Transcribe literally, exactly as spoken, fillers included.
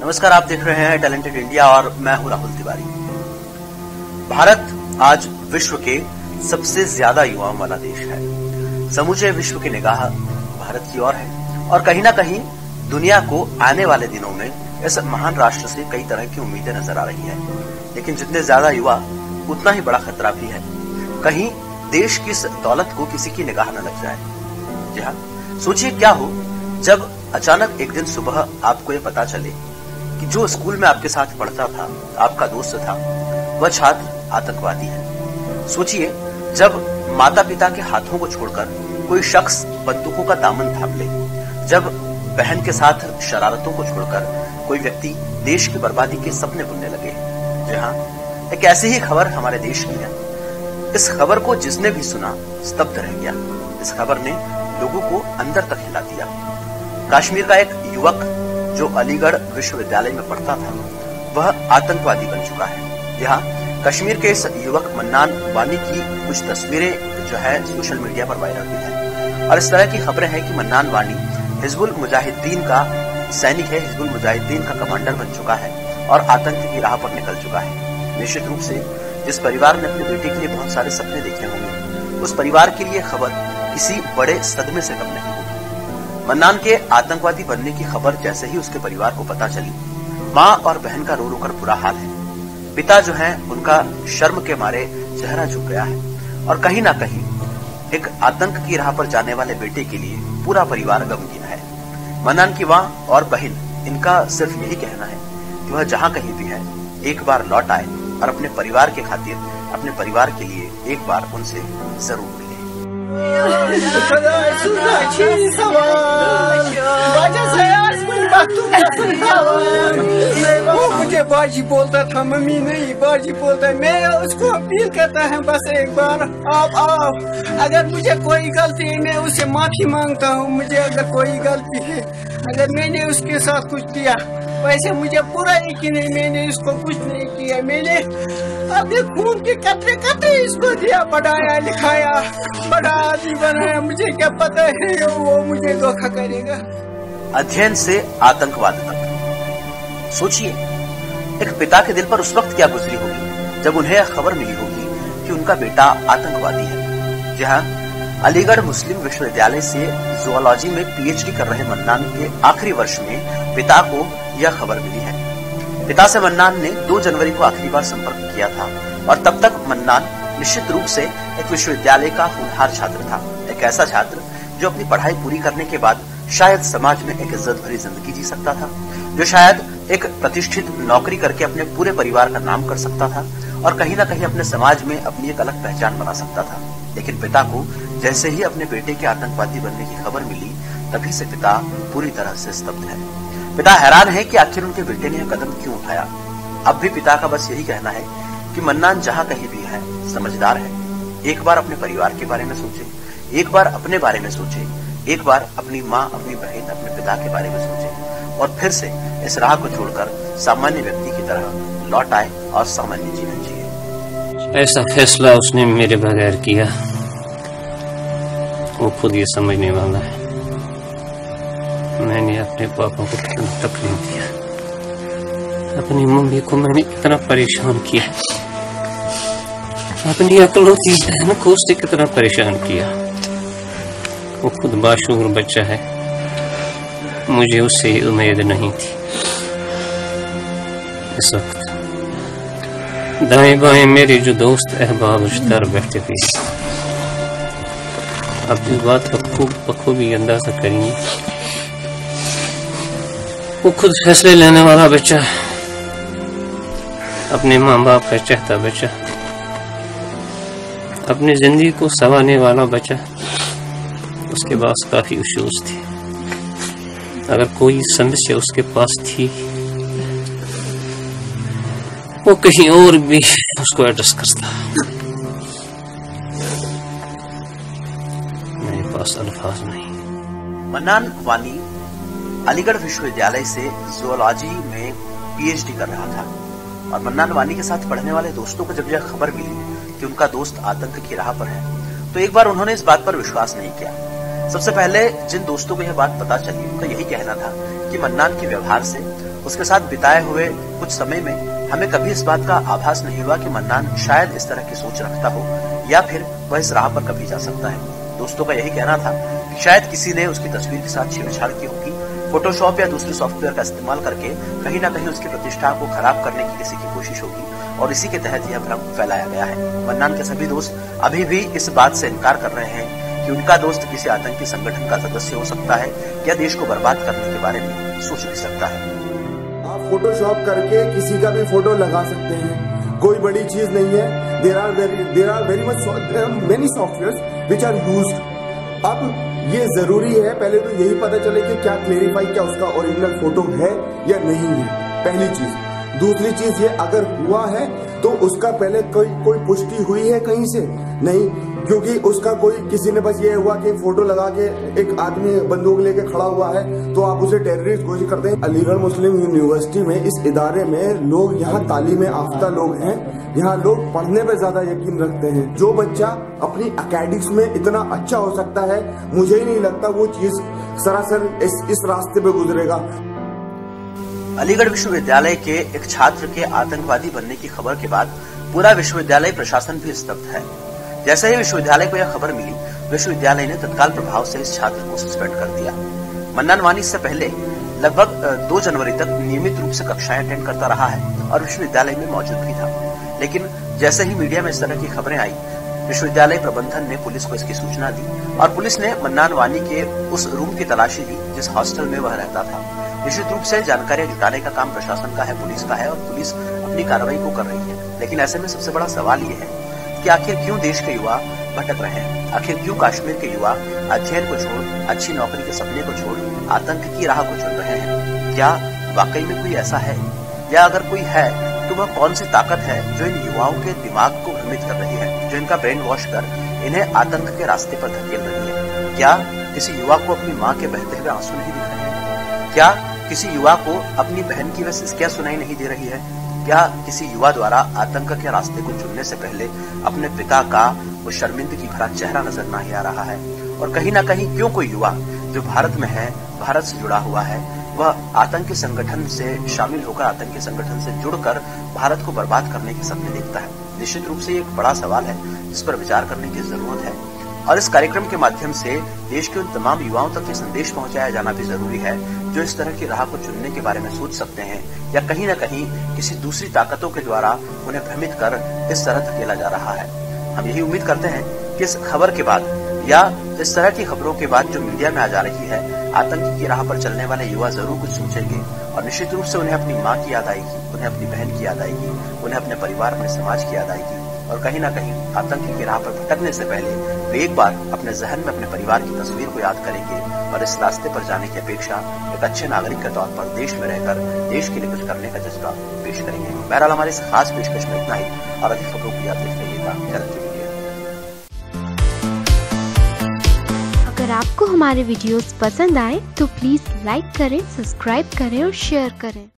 नमस्कार, आप देख रहे हैं टैलेंटेड इंडिया और मैं हूं राहुल तिवारी। भारत आज विश्व के सबसे ज्यादा युवाओं वाला देश है। समूचे विश्व की निगाह भारत की ओर है और कहीं ना कहीं दुनिया को आने वाले दिनों में इस महान राष्ट्र से कई तरह की उम्मीदें नजर आ रही हैं। लेकिन जितने ज्यादा युवा उतना ही बड़ा खतरा भी है, कहीं देश की इस दौलत को किसी की निगाह न लग जाए। जी हाँ, सोचिए क्या हो जब अचानक एक दिन सुबह आपको ये पता चले कि जो स्कूल में आपके साथ पढ़ता था, आपका दोस्त था, वह छात्र आतंकवादी है। सोचिए जब माता पिता के हाथों को छोड़कर कोई शख्स बंदूकों का दामन थाम ले, जब बहन के साथ शरारतों को छोड़कर कोई व्यक्ति देश की बर्बादी के सपने बुनने लगे। जी हाँ, एक ऐसी ही खबर हमारे देश की है। इस खबर को जिसने भी सुना स्तब्ध रह गया। इस खबर ने लोगों को अंदर तक हिला दिया। कश्मीर का एक युवक जो अलीगढ़ विश्वविद्यालय में पढ़ता था, वह आतंकवादी बन चुका है। यहाँ कश्मीर के इस युवक मन्नान वानी की कुछ तस्वीरें जो है सोशल मीडिया पर वायरल हुई है और इस तरह की खबरें हैं कि मन्नान वानी हिजबुल मुजाहिदीन का सैनिक है, हिजबुल मुजाहिदीन का कमांडर बन चुका है और आतंक की राह पर निकल चुका है। निश्चित रूप से जिस परिवार ने अपने बेटे के लिए बहुत सारे सपने देखे होंगे, उस परिवार के लिए खबर किसी बड़े सदमे से कम नहीं होगी। मन्नान के आतंकवादी बनने की खबर जैसे ही उसके परिवार को पता चली, माँ और बहन का रो रो कर बुरा हाल है। पिता जो है उनका शर्म के मारे चेहरा झुक गया है और कहीं ना कहीं एक आतंक की राह पर जाने वाले बेटे के लिए पूरा परिवार गमगीन है। मन्नान की माँ और बहन, इनका सिर्फ यही कहना है कि वह जहाँ कहीं भी है एक बार लौट आए और अपने परिवार के खातिर, अपने परिवार के लिए एक बार उनसे जरूर मिले। वो मुझे बाजी बोलता था, मम्मी नहीं बाजी बोलता है। मैं उसको अपील करता है बस एक बार आप आओ। अगर मुझे कोई गलती है मैं उससे माफी मांगता हूँ। मुझे अगर कोई गलती है, अगर मैंने उसके साथ कुछ किया, वैसे मुझे पूरा यकीन है मैंने इसको कुछ नहीं किया। मैंने अपने खून के कतरे कतरे इसको दिया, पढ़ाया लिखाया, बड़ा आदमी बनाया। मुझे क्या पता है वो मुझे धोखा करेगा। अध्ययन से आतंकवाद तक सोचिए, एक पिता के दिल पर उस वक्त क्या गुजरी होगी जब उन्हें खबर मिली होगी कि उनका बेटा आतंकवादी है। जहां अलीगढ़ मुस्लिम विश्वविद्यालय से जूलॉजी में पीएचडी कर रहे मन्नान के आखिरी वर्ष में पिता को यह खबर मिली है। पिता से मन्नान ने दो जनवरी को आखिरी बार संपर्क किया था और तब तक मन्नान निश्चित रूप से एक विश्वविद्यालय का होनहार छात्र था, एक ऐसा छात्र जो अपनी पढ़ाई पूरी करने के बाद शायद समाज में एक इज्जत भरी जिंदगी जी सकता था, जो शायद एक प्रतिष्ठित नौकरी करके अपने पूरे परिवार का नाम कर सकता था और कहीं ना कहीं अपने समाज में अपनी एक अलग पहचान बना सकता था। लेकिन पिता को जैसे ही अपने बेटे के आतंकवादी बनने की खबर मिली, तभी से पिता पूरी तरह से स्तब्ध है। पिता हैरान है कि आखिर उनके बेटे ने यह कदम क्यों उठाया। अब भी पिता का बस यही कहना है कि मन्नान जहाँ कहीं भी है समझदार है। एक बार अपने परिवार के बारे में सोचे, एक बार अपने बारे में सोचे, एक बार अपनी माँ, अपनी बहन, अपने पिता के बारे में सोचे और फिर से इस राह को छोड़कर सामान्य व्यक्ति की तरह लौट आए और सामान्य जीवन जिए। ऐसा फैसला उसने मेरे बगैर किया, वो खुद ये समझने वाला है। मैंने अपने पापा को कितना तकलीफ दिया, अपनी मम्मी को मैंने कितना परेशान किया, अपनी अकलौती बहन को उससे कितना परेशान किया। वो खुद बाशूर बच्चा है, मुझे उससे उम्मीद नहीं थी। इस वक्त दाएं बाएं मेरे जो दोस्त अहबाब रिश्तेदार बैठे थे, अब इस बात का खूब बखूबी अंदाजा करेंगे। वो खुद फैसले लेने वाला बच्चा, अपने माँ बाप का चाहता बच्चा, अपनी जिंदगी को संवारने वाला बच्चा, उसके पास काफी इश्यूज थे। अगर कोई समस्या उसके पास थी, वो कहीं और भी उसको एड्रेस करता। मेरे पास अल्फाज नहीं। मन्नान वानी अलीगढ़ विश्वविद्यालय से जूलॉजी में पीएचडी कर रहा था और मन्नान वानी के साथ पढ़ने वाले दोस्तों को जब यह खबर मिली कि उनका दोस्त आतंक की राह पर है, तो एक बार उन्होंने इस बात पर विश्वास नहीं किया। सबसे पहले जिन दोस्तों को यह बात पता चली, उनका यही कहना था कि मन्नान के व्यवहार से उसके साथ बिताए हुए कुछ समय में हमें कभी इस बात का आभास नहीं हुआ कि मन्नान शायद इस तरह की सोच रखता हो या फिर वह इस राह पर कभी जा सकता है। दोस्तों का यही कहना था कि शायद किसी ने उसकी तस्वीर के साथ छेड़छाड़ की होगी, फोटोशॉप या दूसरे सॉफ्टवेयर का इस्तेमाल करके कहीं न कहीं उसकी प्रतिष्ठा को खराब करने की किसी की कोशिश होगी और इसी के तहत यह भ्रम फैलाया गया है। मन्नान के सभी दोस्त अभी भी इस बात से इनकार कर रहे हैं कि उनका दोस्त किसी आतंकी संगठन का सदस्य हो सकता है या देश को बर्बाद करने के बारे में सोच भी सकता है। आप फोटोशॉप करके किसी का भी फोटो लगा सकते हैं, कोई बड़ी चीज नहीं है। There are very there are very much many software which are used. अब ये जरूरी है पहले तो यही पता चले कि क्या क्लेरिफाई क्या उसका ओरिजिनल फोटो है या नहीं है, पहली चीज। दूसरी चीज ये अगर हुआ है तो उसका पहले कोई कोई पुष्टि हुई है कहीं से? नहीं, क्योंकि उसका कोई किसी ने बस ये हुआ कि फोटो लगा के एक आदमी बंदूक लेके खड़ा हुआ है तो आप उसे टेररिस्ट घोषित करते हैं। अलीगढ़ मुस्लिम यूनिवर्सिटी में इस इदारे में लोग यहाँ तालीम याफ्ता लोग हैं, यहाँ लोग पढ़ने पे ज्यादा यकीन रखते हैं। जो बच्चा अपनी एकेडमिक्स में इतना अच्छा हो सकता है, मुझे ही नहीं लगता वो चीज सरासर इस, इस रास्ते पे गुजरेगा। अलीगढ़ विश्वविद्यालय के एक छात्र के आतंकवादी बनने की खबर के बाद पूरा विश्वविद्यालय प्रशासन भी स्तब्ध है। जैसे ही विश्वविद्यालय को यह खबर मिली, विश्वविद्यालय ने तत्काल प्रभाव से इस छात्र को सस्पेंड कर दिया। मन्नान वानी इससे पहले लगभग दो जनवरी तक नियमित रूप से कक्षाएं अटेंड करता रहा है और विश्वविद्यालय में मौजूद भी था। लेकिन जैसे ही मीडिया में इस तरह की खबरें आई, विश्वविद्यालय प्रबंधन ने पुलिस को इसकी सूचना दी और पुलिस ने मन्नान वानी के उस रूम की तलाशी ली जिस हॉस्टल में वह रहता था। निश्चित रूप से जानकारियां जुटाने का काम प्रशासन का है, पुलिस का है और पुलिस अपनी कार्रवाई को कर रही है। लेकिन ऐसे में सबसे बड़ा सवाल ये है कि आखिर क्यों देश के युवा भटक रहे हैं? आखिर क्यों कश्मीर के युवा अध्ययन को छोड़, अच्छी नौकरी के सपने को छोड़ आतंक की राह को चुन रहे हैं? क्या वाकई में कोई ऐसा है, या अगर कोई है तो वह कौन सी ताकत है जो इन युवाओं के दिमाग को भ्रमित कर रही है, जो इनका ब्रेन वॉश कर इन्हें आतंक के रास्ते पर धकेल रही है? क्या किसी युवा को अपनी माँ के बहते हुए आंसू नहीं दिख रहे हैं? क्या किसी युवा को अपनी बहन की वह सिसकियां सुनाई नहीं दे रही है? क्या किसी युवा द्वारा आतंक के रास्ते को चुनने से पहले अपने पिता का वो शर्मिंदगी भरा चेहरा नजर नहीं आ रहा है? और कहीं ना कहीं क्यों कोई युवा जो भारत में है, भारत से जुड़ा हुआ है, वह आतंकी संगठन से शामिल होकर, आतंकी संगठन से जुड़कर भारत को बर्बाद करने के सपने देखता है? निश्चित रूप से एक बड़ा सवाल है जिस पर विचार करने की जरूरत है और इस कार्यक्रम के माध्यम से देश के उन तमाम युवाओं तक ये संदेश पहुंचाया जाना भी जरूरी है जो इस तरह की राह को चुनने के बारे में सोच सकते हैं या कहीं न कहीं किसी दूसरी ताकतों के द्वारा उन्हें भ्रमित कर इस तरह धकेला जा रहा है। हम यही उम्मीद करते हैं कि इस खबर के बाद या इस तरह की खबरों के बाद जो मीडिया में आ जा रही है, आतंक की राह पर चलने वाले युवा जरूर कुछ सोचेंगे और निश्चित रूप से उन्हें अपनी माँ की याद आएगी, उन्हें अपनी बहन की याद आएगी, उन्हें अपने परिवार, अपने समाज की याद आएगी और कहीं ना कहीं आतंक की राह पर भटकने से पहले वे एक बार अपने जहन में अपने परिवार की तस्वीर को याद करेंगे और इस रास्ते पर जाने की अपेक्षा एक अच्छे नागरिक के तौर पर देश में रहकर देश के लिए कुछ करने का जज्बा पेश करेंगे। बहरहाल हमारे इस खास पेशकश में इतना ही और अधिक खबरों की याद देखते रहिएगा। अगर आपको हमारे वीडियोस पसंद आए तो प्लीज लाइक करें, सब्सक्राइब करें और शेयर करें।